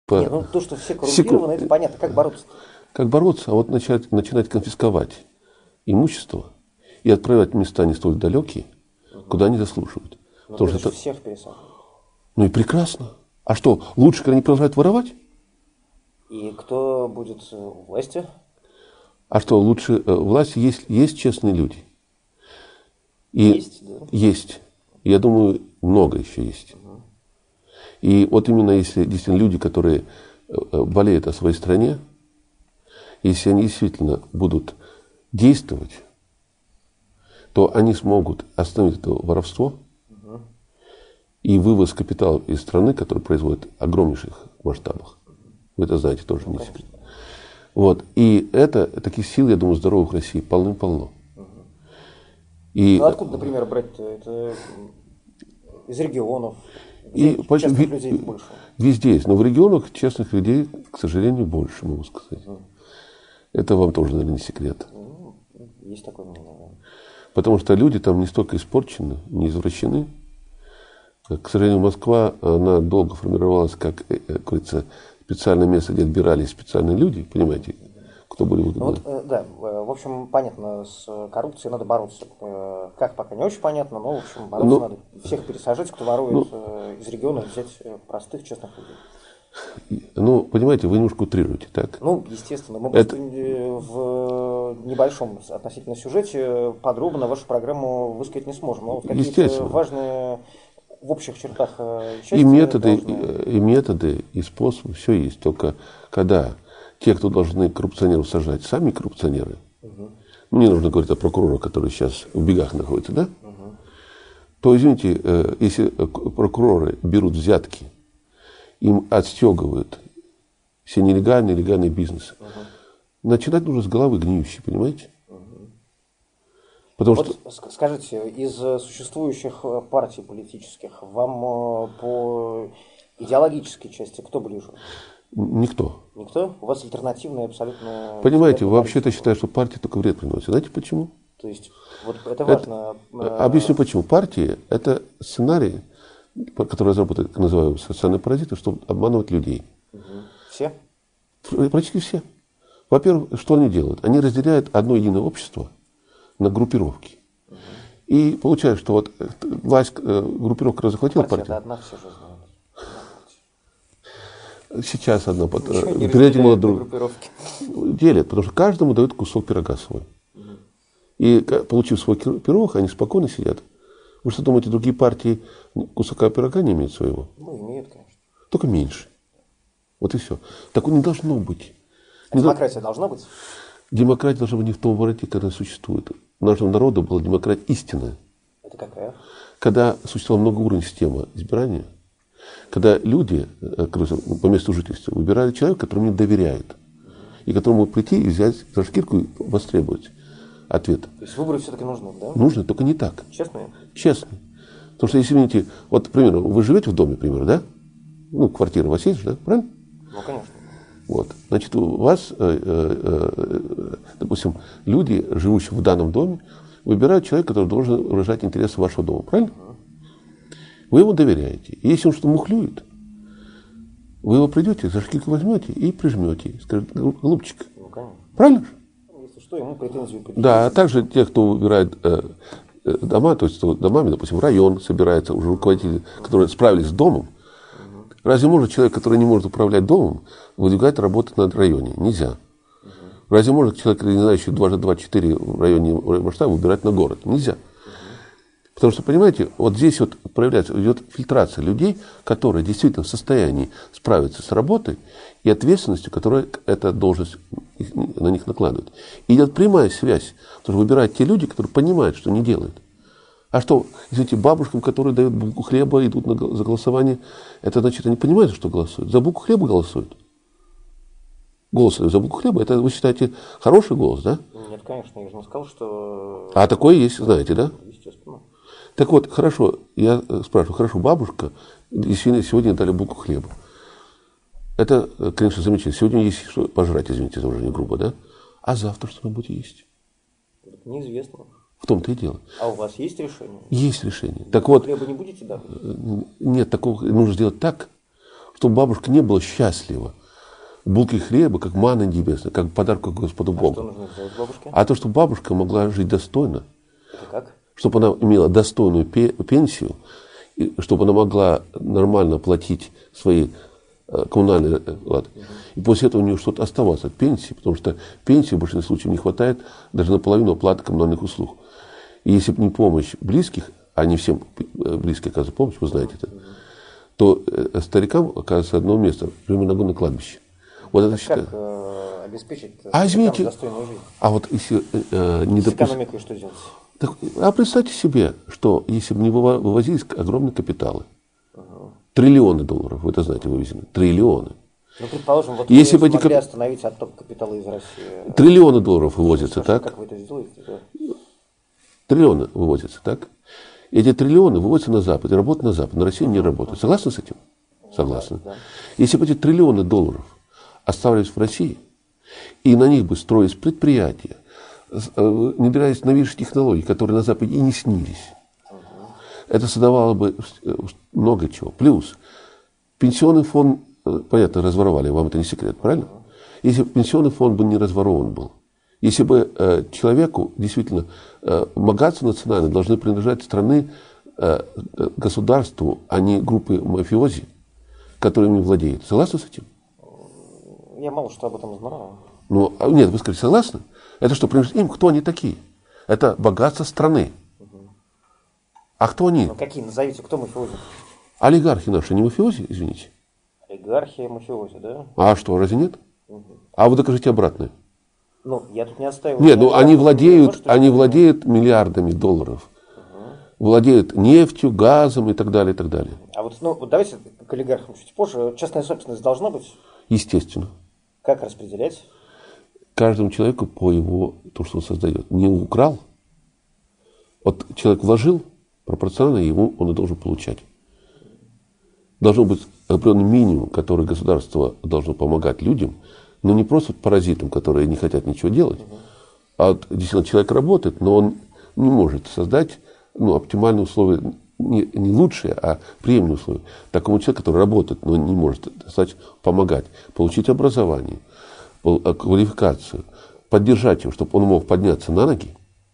Нет, ну то, что все коррумпированы, это понятно. Как бороться? Как бороться? А вот начинать конфисковать имущество и отправлять в места не столь далекие, куда они заслуживают. Но это же всех пересаживают. Ну и прекрасно. А что, лучше, когда они продолжают воровать? И кто будет у власти? А что, лучше власти есть честные люди. И есть, да? Есть. Я думаю, много еще есть. И вот именно если действительно люди, которые болеют о своей стране, если они действительно будут действовать, то они смогут остановить это воровство и вывоз капитала из страны, который производит огромнейших масштабах. Вы это знаете тоже, не секрет. Вот. И таких сил, я думаю, здоровых в России полным-полно. Ну откуда, например, брать-то? Это из регионов? Честных людей больше? Везде есть. Но в регионах честных людей, к сожалению, больше, могу сказать. Это вам тоже, наверное, не секрет. Есть такое мнение, да. Потому что люди там не столько испорчены, не извращены. К сожалению, Москва, она долго формировалась как говорится, специальное место, где отбирались специальные люди, понимаете, кто были выгодны. Вот, да, в общем, понятно, с коррупцией надо бороться. Как, пока не очень понятно, но, в общем, бороться надо. Всех пересажать, кто ворует из региона, взять простых, честных людей. Ну, понимаете, вы немножко утрируете, так? Ну, естественно. Мы просто в небольшом относительно сюжете подробно вашу программу высказать не сможем. Но вот какие-то важные в общих чертах части и методы, и способы, все есть. Только когда те, кто должны коррупционеров сажать, сами коррупционеры, мне нужно говорить о прокурорах, которые сейчас в бегах находятся, да? То, извините, если прокуроры берут взятки, им отстегивают все нелегальные и легальные бизнесы, начинать нужно с головы гниющей, понимаете? Потому вот что... Скажите, из существующих партий политических вам по идеологической части кто ближе? Никто. Никто? У вас альтернативная абсолютно... Понимаете, вообще-то считаю, что партия только вред приносит. Знаете почему? То есть, вот это важно... Объясню почему. Партия – это сценарий, который разработают, называемые социальные паразиты, чтобы обманывать людей. Все? Практически все. Во-первых, что они делают? Они разделяют одно единое общество на группировки. И получается, что вот власть, группировка, которая захватила партию... Это одна, все же знают. Сейчас одна переделила другую. Делят, потому что каждому дают кусок пирога свой. И получив свой пирог, они спокойно сидят. Вы что думаете, другие партии кусока пирога не имеют своего? Ну, имеют, конечно. Только меньше. Вот и все. Такого не должно быть. Демократия должна быть? Демократия должна быть не в том вороте, когда существует. У нашего народа была демократия истинная. Это какая? Когда существовала многоуровневая система избирания, когда люди по месту жительства выбирали человека, которому не доверяют, и которому прийти и взять за шкирку и востребовать ответ. То есть выборы все-таки нужны, да? Нужны, только не так. Честные? Честные. Потому что, если видите, вот, к примеру, вы живете в доме, к примеру, да? Ну, квартира у вас есть, да? Правильно? Ну, конечно. Вот. Значит, у вас, допустим, люди, живущие в данном доме, выбирают человека, который должен выражать интересы вашего дома. Правильно? Вы ему доверяете. И если он что-то мухлюет, вы его придете, за шкирку возьмете и прижмете. Скажете, голубчик. Ну, конечно. Правильно же? Если что, ему претензию предъявить. Да, а также те, кто выбирает дома, то есть домами, допустим, район собирается, уже руководители, которые справились с домом. Разве может человек, который не может управлять домом, выдвигать работать на районе? Нельзя. Разве может человек, не знающий 2G24 в районе масштаба, выбирать на город? Нельзя. Потому что, понимаете, вот здесь вот проявляется, идет фильтрация людей, которые действительно в состоянии справиться с работой и ответственностью, которую эта должность на них накладывает. И идет прямая связь, потому что выбирают те люди, которые понимают, что не делают. А что, извините, бабушкам, которые дают булку хлеба, идут за голосование, это значит, они понимают, что голосуют. За булку хлеба голосуют. Голос за булку хлеба, это вы считаете хороший голос, да? Нет, конечно, я же не сказал, что... А такое есть, знаете, да? Естественно. Так вот, хорошо, я спрашиваю, хорошо, бабушка, действительно, сегодня дали булку хлеба. Это, конечно, замечательно. Сегодня есть что пожрать, извините за выражение грубо, да? А завтра что вы будете есть? Неизвестно. В том-то и дело. А у вас есть решение? Есть решение. Так вот, хлеба не будете давать? Нет, такого нужно сделать так, чтобы бабушка не была счастлива. Булки хлеба, как манна небесная, как подарок Господу Богу. Что нужно сделать бабушке? А то, чтобы бабушка могла жить достойно. Это как? Чтобы она имела достойную пенсию, и чтобы она могла нормально платить свои коммунальные лады. И после этого у нее что-то оставалось от пенсии, потому что пенсии в большинстве случаев не хватает даже наполовину оплаты коммунальных услуг. И если бы не помощь близких, а не всем близкие оказывают помощь, вы знаете это, то старикам оказывается одно место, примерно на кладбище. Вот это считаю. Как обеспечить извините, достойную жизнь? А вот если не С экономикой что делать? Так, а представьте себе, что если бы не вывозились огромные капиталы, триллионы долларов, вы это знаете, вывезены, триллионы. Ну, предположим, вот если вы бы смогли остановить отток капитала из России. Триллионы долларов вывозятся, так? Как вы это сделаете? Да? Триллионы вывозятся, так? Эти триллионы выводятся на Запад и работают на Запад, на Россию не работают. Согласны с этим? Согласны. Да. Если бы эти триллионы долларов оставались в России, и на них бы строились предприятия, внедрялись новейшие технологии, которые на Западе и не снились, это создавало бы много чего. Плюс пенсионный фонд, понятно, разворовали, вам это не секрет, правильно? Если бы пенсионный фонд бы не разворован был, если бы человеку действительно богатство национальное должны принадлежать страны, государству, а не группе мафиози, которыми владеют. Согласны с этим? Я мало что об этом знаю. Ну, нет, вы скажите, согласны? Это что, принадлежит им? Кто они такие? Это богатство страны. А кто они? Ну, какие? Назовите, кто мафиози? Олигархи наши не мафиози, извините. Олигархи, мафиози, да? А что, разве нет? А вы докажите обратное. Ну, я тут не оставил. Нет, ну они владеют миллиардами долларов. Владеют нефтью, газом и так далее, и так далее. А вот, ну, вот давайте к олигархам чуть позже. Частная собственность должна быть? Естественно. Как распределять? Каждому человеку по его, то, что он создает. Не украл. Вот человек вложил, пропорционально ему он и должен получать. Должен быть определенный минимум, который государство должно помогать людям, но не просто паразитам, которые не хотят ничего делать, а вот, действительно человек работает, но он не может создать оптимальные условия, не лучшие, а приемлемые условия. Такому человеку, который работает, но не может помогать, получить образование, квалификацию, поддержать его, чтобы он мог подняться на ноги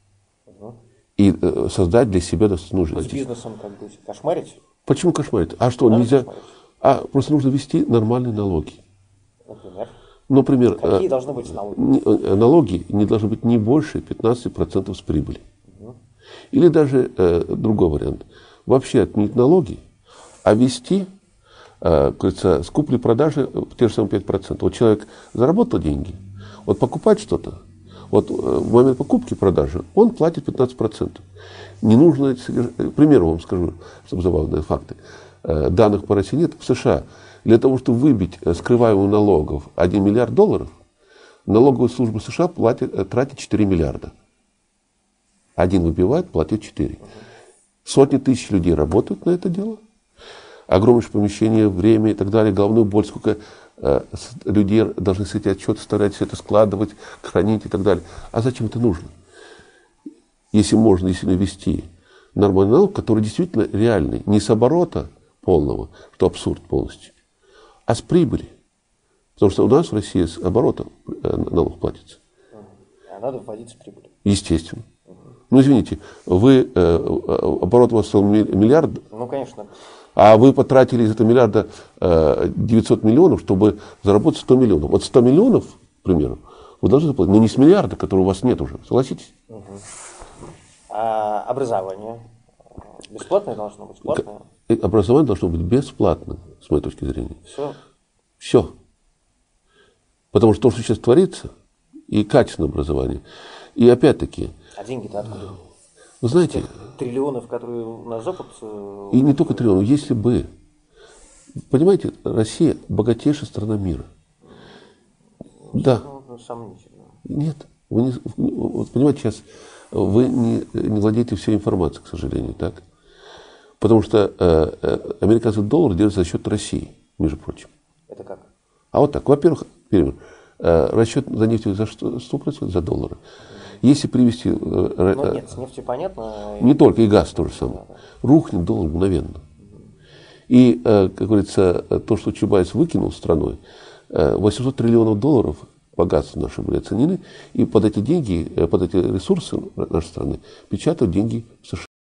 и создать для себя достойную жизнь. С бизнесом как быть? Кошмарить? Почему кошмарить? А что, нельзя? Просто нужно вести нормальные налоги. Например? Например, какие должны быть налоги? Налоги не должны быть не больше 15% с прибыли. Или даже другой вариант. Вообще отменить налоги, а вести, говорится, с купли-продажи те же самые 5%. Вот человек заработал деньги, вот покупать что-то, вот в момент покупки продажи он платит 15%. Не нужно, к примеру вам скажу, чтобы забавные факты. Данных по России нет. В США для того, чтобы выбить скрываемых налогов 1 миллиард долларов, налоговая служба США тратит 4 миллиарда. Один выбивает, платит 4. Сотни тысяч людей работают на это дело. Огромнейшее помещение, время и так далее. Головную боль, сколько людей должны с этим отчет составлять, все это складывать, хранить и так далее. А зачем это нужно? Если можно действительно вести нормальный налог, который действительно реальный, не с оборота полного, что абсурд полностью, а с прибыли. Потому что у нас в России с оборота налог платится. А надо вводить с прибыли. Естественно. Ну, извините, оборот у вас стал миллиард. Ну, конечно. А вы потратили из этого миллиарда 900 миллионов, чтобы заработать 100 миллионов. Вот 100 миллионов, к примеру, вы должны заплатить, но не с миллиарда, который у вас нет уже. Согласитесь? А образование бесплатное должно быть? Платное? Образование должно быть бесплатным, с моей точки зрения. Все? Все. Потому что то, что сейчас творится, и качественное образование, и опять-таки... А деньги-то откуда? Вы знаете... Триллионов, которые на Запад... И не только триллионов. Если бы... Понимаете, Россия богатейшая страна мира. Да. Ну, сомнительно. Нет. Вы не, вот понимаете, сейчас вы не владеете всей информацией, к сожалению, так? Потому что американский доллар держится за счет России, между прочим. Это как? А вот так. Во-первых, расчет за нефть за что происходит? За доллары. Если привести... нет, с нефтью понятно. Не только, и газ тоже самое. Рухнет доллар мгновенно. И, как говорится, то, что Чубайс выкинул страной, 800 триллионов долларов богатства наши были оценены, и под эти деньги, под эти ресурсы нашей страны печатают деньги в США.